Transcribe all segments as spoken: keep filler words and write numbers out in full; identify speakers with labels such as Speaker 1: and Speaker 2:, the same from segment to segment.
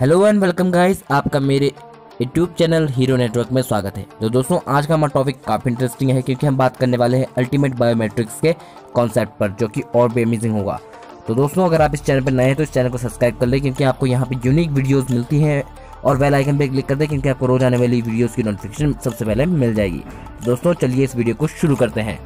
Speaker 1: Hello and welcome guys, आपका मेरे YouTube channel hero network में स्वागत है। तो दोस्तों, आज का हमारा टॉपिक काफ़ी इंटरेस्टिंग है क्योंकि हम बात करने वाले हैं अल्टीमेट बायोमेट्रिक्स के कॉन्सेप्ट पर, जो कि और भी अमेजिंग होगा। तो दोस्तों, अगर आप इस चैनल पर नए हैं तो इस चैनल को सब्सक्राइब कर लें क्योंकि आपको यहाँ पे यूनिक वीडियोज़ मिलती हैं, और बेल आइकन पे क्लिक कर दें क्योंकि आपको रोज आने वाली वीडियोज़ की नोटिफिकेशन सबसे पहले मिल जाएगी। दोस्तों, चलिए इस वीडियो को शुरू करते हैं।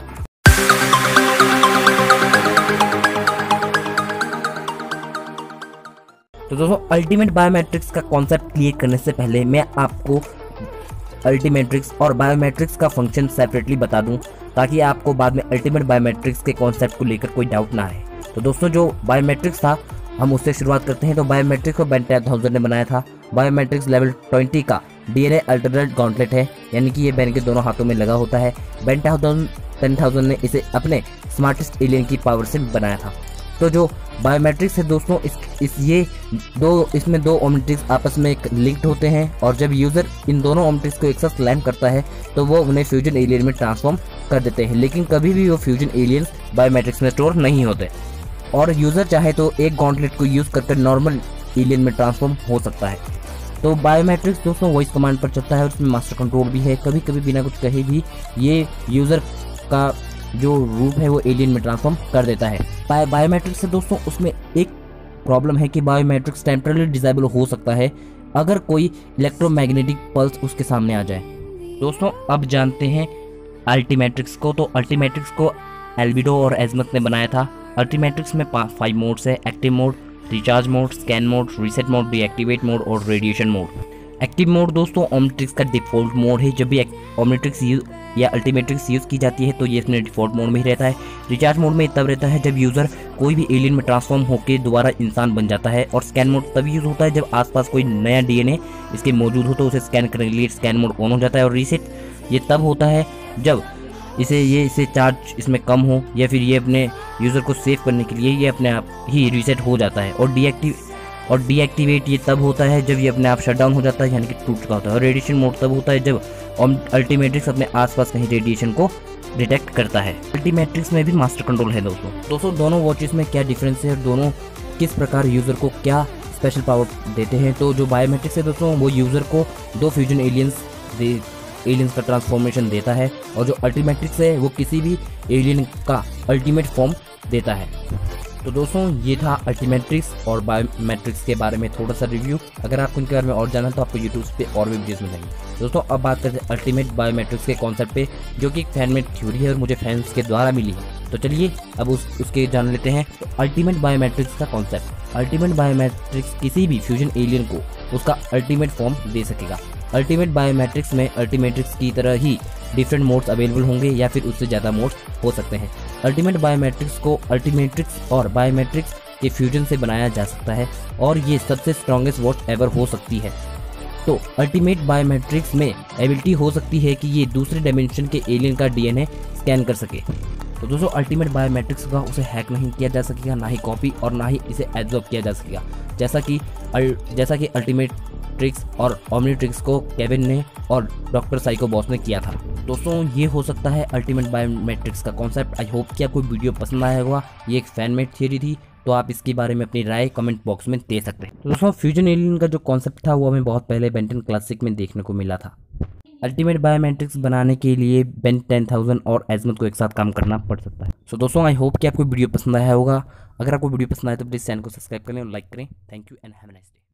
Speaker 1: तो दोस्तों, अल्टीमेट बायोमेट्रिक्स का कॉन्सेप्ट क्लियर करने से पहले मैं आपको अल्टीमेट्रिक्स और बायोमेट्रिक्स का फंक्शन सेपरेटली बता दूं, ताकि आपको बाद में अल्टीमेट बायोमेट्रिक्स के कॉन्सेप्ट को लेकर कोई डाउट ना आए। तो दोस्तों, जो बायोमेट्रिक्स था हम उससे शुरुआत करते हैं। तो बायोमेट्रिक्स को बेन टेन थाउजेंड ने बनाया था। बायोमेट्रिक्स लेवल ट्वेंटी का डीएनए अल्टरनेट गॉन्टलेट है, यानी कि ये बेन के दोनों हाथों में लगा होता है। बेन टेन थाउजेंड ने इसे अपने स्मार्टेस्ट एलियन की पावर से बनाया था। तो जो बायोमेट्रिक्स है दोस्तों, इस इस ये दो इसमें दो ओमेट्रिक्स आपस में लिंक्ड होते हैं, और जब यूज़र इन दोनों ओमेट्रिक्स को एक साथ क्लाइम करता है तो वो उन्हें फ्यूजन एलियन में ट्रांसफॉर्म कर देते हैं। लेकिन कभी भी वो फ्यूजन एलियंस बायोमेट्रिक्स में स्टोर नहीं होते, और यूज़र चाहे तो एक गॉन्टलेट को यूज़ करके नॉर्मल एलियन में ट्रांसफॉर्म हो सकता है। तो बायोमेट्रिक्स दोस्तों वॉइस कमांड पर चलता है, और उसमें मास्टर कंट्रोल भी है। कभी कभी बिना कुछ कहे भी ये यूज़र का जो रूप है वो एलियन में ट्रांसफॉर्म कर देता है। बाय बायोमेट्रिक्स से दोस्तों उसमें एक प्रॉब्लम है कि बायोमेट्रिक्स टेम्पररी डिसेबल हो सकता है अगर कोई इलेक्ट्रोमैग्नेटिक पल्स उसके सामने आ जाए। दोस्तों, अब जानते हैं अल्टीमेट्रिक्स को। तो अल्टीमेट्रिक्स को एल्बिडो और एजमथ ने बनाया था। अल्टीमेट्रिक्स में फाइव मोड्स है: active mode, recharge mode, scan mode, reset mode, deactivate mode और रेडिएशन मोड। एक्टिव मोड दोस्तों ओमनिट्रिक्स का डिफ़ॉल्ट मोड है। जब भी ओमनिट्रिक्स या अल्टीमेट्रिक्स यूज़ की जाती है तो ये इसमें डिफ़ॉल्ट मोड में ही रहता है। रिचार्ज मोड में तब रहता है जब यूज़र कोई भी एलियन में ट्रांसफॉर्म होकर दोबारा इंसान बन जाता है। और स्कैन मोड तभी यूज़ होता है जब आसपास कोई नया डीएनए इसके मौजूद हो, तो उसे स्कैन करने के लिए स्कैन मोड ऑन हो जाता है। और रीसेट ये तब होता है जब इसे ये इसे चार्ज इसमें कम हो, या फिर ये अपने यूज़र को सेव करने के लिए ये अपने आप ही रीसेट हो जाता है। और डीएक्टिव और डीएक्टिवेट ये तब होता है जब ये अपने आप शट डाउन हो जाता है, यानी कि टूट चुका होता है। और रेडिएशन मोड तब होता है जब अल्टीमेट्रिक्स अपने आसपास कहीं रेडिएशन को डिटेक्ट करता है। अल्टीमेट्रिक्स में भी मास्टर कंट्रोल है दोस्तों। दोस्तों दोनों वॉचेस में क्या डिफरेंस है और दोनों किस प्रकार यूज़र को क्या स्पेशल पावर देते हैं। तो जो बायोमेट्रिक्स है दोस्तों वो यूज़र को दो फ्यूजन एलियंस दे एलियंस का ट्रांसफॉर्मेशन देता है, और जो अल्टीमेट्रिक्स है वो किसी भी एलियन का अल्टीमेट फॉर्म देता है। तो दोस्तों ये था अल्टीमेट्रिक्स और बायोमेट्रिक्स के बारे में थोड़ा सा रिव्यू। अगर आपको इनके बारे में और जाना तो आपको यूट्यूब पे और भी वीडियोस मिलेंगे। दोस्तों अब बात करते हैं अल्टीमेट बायोमेट्रिक्स के कॉन्सेप्ट पे, जो कि एक फैनमेड थ्योरी है और मुझे फैंस के द्वारा मिली है। तो चलिए अब उस उसके जान लेते हैं। तो अल्टीमेट बायोमेट्रिक्स का कॉन्सेप्ट: अल्टीमेट बायोमेट्रिक्स किसी भी फ्यूजन एलियन को उसका अल्टीमेट फॉर्म दे सकेगा। अल्टीमेट बायोमेट्रिक्स में अल्टीमेट्रिक्स की तरह ही डिफरेंट मोड्स अवेलेबल होंगे, या फिर उससे ज़्यादा मोड्स हो सकते हैं। अल्टीमेट बायोमेट्रिक्स को अल्टीमेट्रिक्स और बायोमेट्रिक्स के फ्यूजन से बनाया जा सकता है, और ये सबसे स्ट्रॉन्गेस्ट वॉच एवर हो सकती है। तो अल्टीमेट बायोमेट्रिक्स में एबिलिटी हो सकती है कि ये दूसरे डायमेंशन के एलियन का डीएनए स्कैन कर सके। तो दोस्तों अल्टीमेट बायोमेट्रिक्स का उसे हैक नहीं किया जा सकेगा, ना ही कॉपी, और ना ही इसे एब्जॉर्ब किया जा सकेगा, जैसा कि जैसा कि अल्टीमेट ट्रिक्स और ओमनिट्रिक्स को केविन ने और डॉक्टर साइको बॉस ने किया था। दोस्तों ये हो सकता है अल्टीमेट बायोमेट्रिक्स का कॉन्सेप्ट। आई होप कि आपको वीडियो पसंद आया होगा। ये एक फैनमेड थियरी थी, तो आप इसके बारे में अपनी राय कमेंट बॉक्स में दे सकते हैं। तो दोस्तों फ्यूजन एलियन का जो कॉन्सेप्ट था वो हमें बहुत पहले बेन टेन क्लासिक में देखने को मिला था। अल्टीमेट बायोमेट्रिक्स बनाने के लिए बेन टेन थाउजेंड और एजमथ को एक साथ काम करना पड़ सकता है। सो so, दोस्तों आई होप कि आपको वीडियो पसंद आया होगा। अगर आपको वीडियो पसंद आया तो प्लीज़ चैनल को सब्सक्राइब करें और लाइक करें। Thank you and have a nice day.